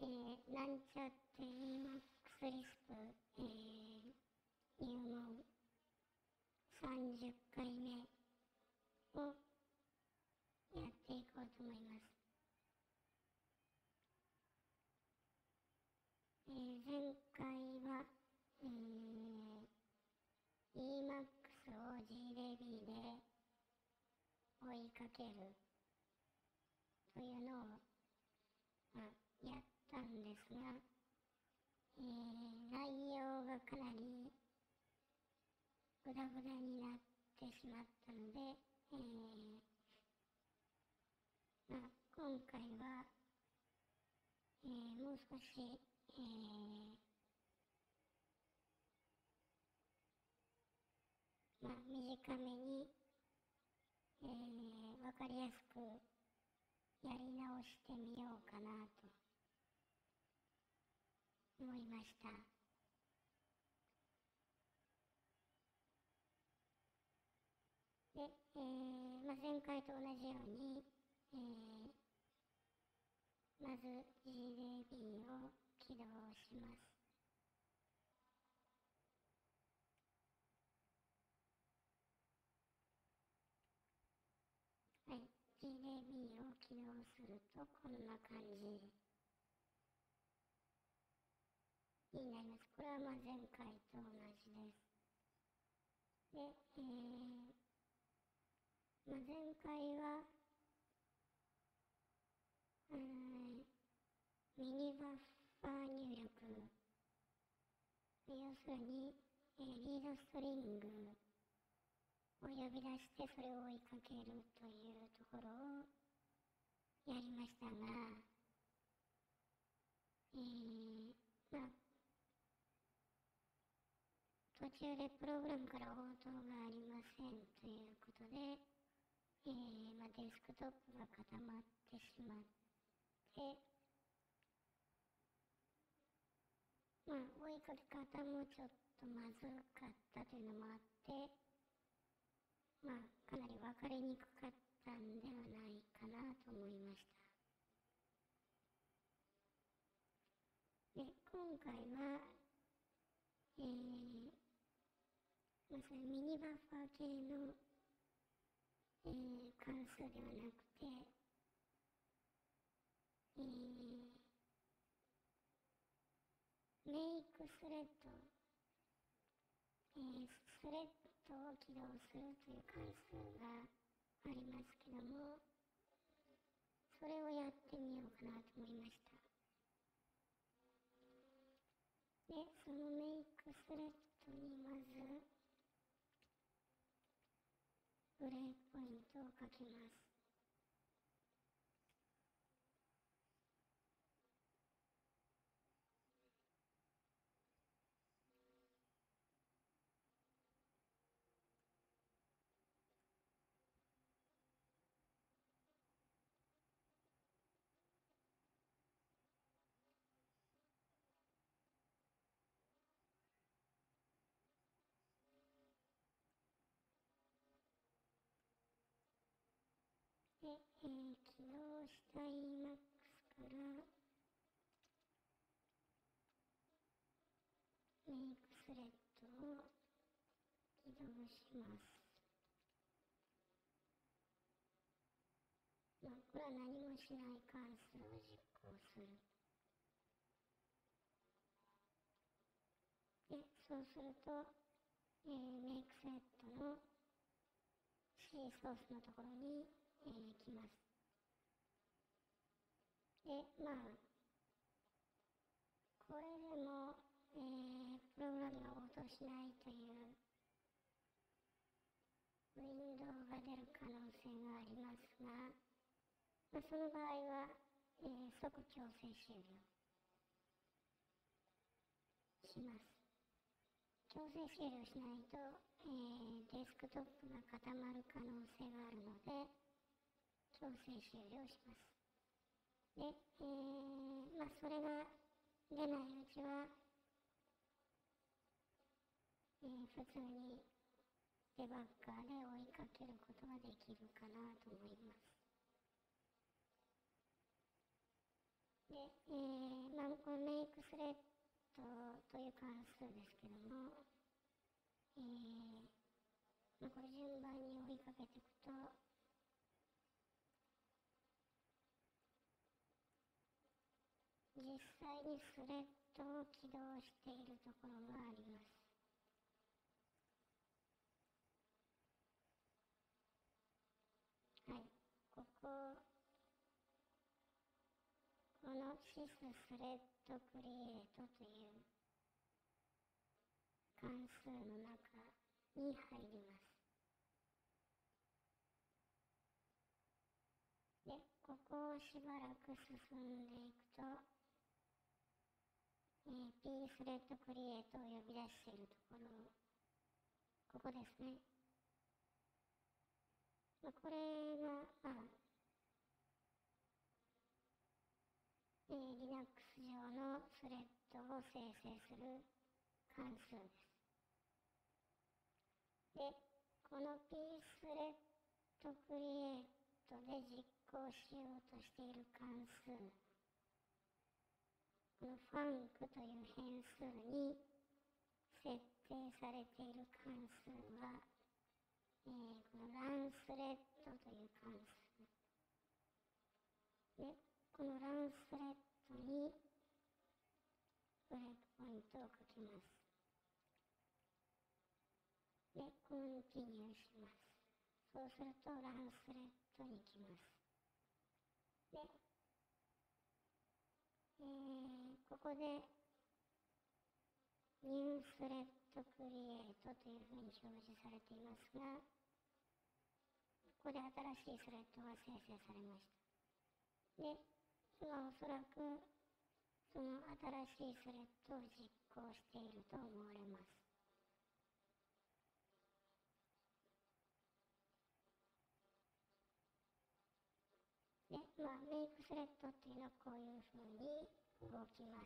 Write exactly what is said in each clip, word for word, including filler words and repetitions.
ー、なんちゃって イーマックス リスク、えー、入門さんじゅっかいめをやっていこうと思います。えー、前回は、えー、イーマックス を ジーレービー で追いかけるというのを、まあ、やったんですが、えー、内容がかなりグダグダになってしまったので、えーまあ、今回は、えー、もう少し、えーまあ、短めに、えー、わかりやすくやり直してみようかなと思いました。で、えーまあ、前回と同じように、えー、まず ジーレービー を起動します。はい、ジーレービー を起動するとこんな感じになります。これはまあ前回と同じです。で、えーまあ、前回は、えーミニバッファー入力、要するに、えーリードストリングを呼び出してそれを追いかけるというところをやりましたが、えーまあ、途中でプログラムから応答がありませんということで、えーまあ、デスクトップが固まってしまって、まあ、追いかけ方もちょっとまずかったというのもあって、まあ、かなり分かりにくかったんではないかなと思いました。で、今回は、えー、まあ、それミニバッファー系の、えー、関数ではなくて、えー、メイクスレッド、えー、スレッドを起動するという関数がありますけども、それをやってみようかなと思いました。で、そのメイクスレッドにまずブレイクポイントを書きます。で、えー、起動した イーマックス からメイクスレッドを起動します。まあ、これは何もしない関数を実行する。で、そうすると、えー、メイクスレッドの C ソースのところに、えー、来ます。で、まあ、これでも、えー、プログラムが応答しないというウィンドウが出る可能性がありますが、まあ、その場合は、えー、即強制終了します。強制終了しないと、えー、デスクトップが固まる可能性があるので、強制終了します。で、えー、まあ、それが出ないうちは、えー、普通にデバッガーで追いかけることができるかなと思います。で、えー、まあ、 このメイクスレッドという関数ですけども、えーまあ、これ順番に追いかけていくと、実際にスレッドを起動しているところがあります。はい、ここ、このシススレッドクリエイトという関数の中に入ります。で、ここをしばらく進んでいくと、えー、P スレッドクリエイトを呼び出しているところ、ここですね。まあ、これが、まあえー、Linux 上のスレッドを生成する関数です。で、この P スレッドクリエイトで実行しようとしている関数、この func という変数に設定されている関数は、えー、この run スレッドという関数で、この run スレッドにブレイクポイントを書きます。で、コンティニューします。そうすると run スレッドに行きます。で、えー、ここで new スレッドクリエイトというふうに表示されていますが、ここで新しいスレッドが生成されました。で、今おそらくその新しいスレッドを実行していると思われます。で、まあ、メイクスレッドっていうのはこういうふうに動きます。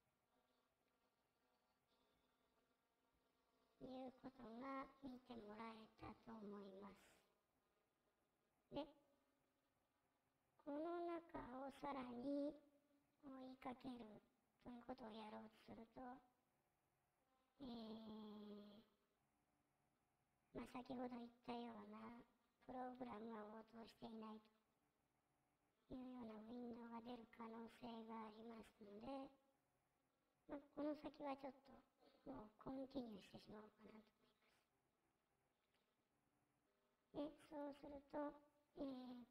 ということが見てもらえたと思います。で、この中をさらに追いかけるということをやろうとすると、えー、まあ、先ほど言ったようなプログラムが応答していないというようなウィンドウが出る可能性がありますので、まあ、この先はちょっともうコンティニューしてしまおうかなと思います。で、そうすると、えー、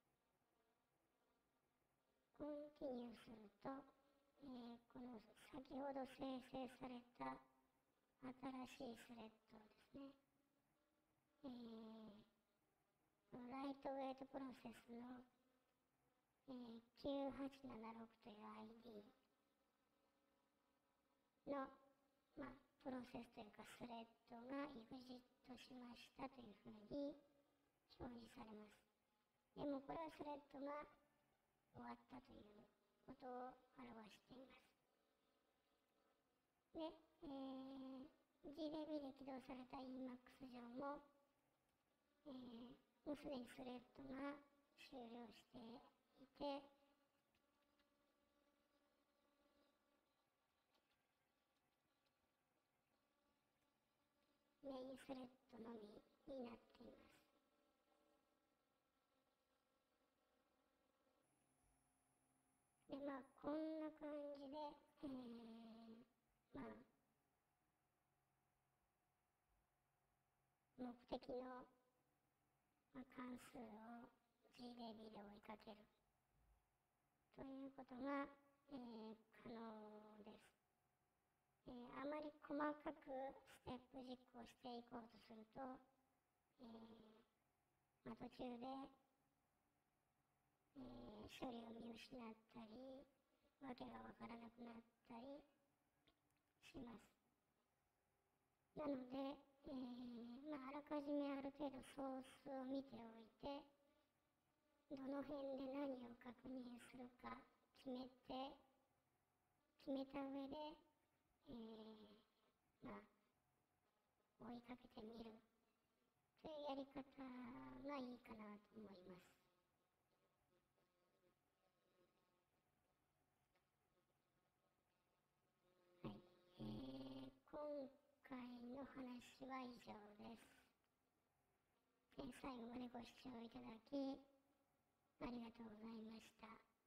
コンティニューすると、えー、この先ほど生成された新しいスレッドですね、えー、ライトウェイトプロセスの、えー、きゅうはちななろくという アイディー の、まあ、プロセスというかスレッドが エグジット しましたというふうに表示されます。でもこれはスレッドが終わったということを表しています。で、えー、ジーディービー で起動された イーマックス 上も、えー、もうすでにスレッドが終了していて、メインスレッドのみになっています。で、まあ、こんな感じで、えー、まあ、目的の、まあ、関数を ジーディービー で追いかけるということが、えー、可能です。えー、あまり細かくステップ実行していこうとすると、えーまあ、途中で、えー、処理を見失ったり、わけがわからなくなったりします。なので、えーまあ、あらかじめある程度ソースを見ておいて、どの辺で何を確認するか決めて、決めた上で、えー、まあ、追いかけてみるというやり方がいいかなと思います。 話は以上です。え最後までご視聴いただきありがとうございました。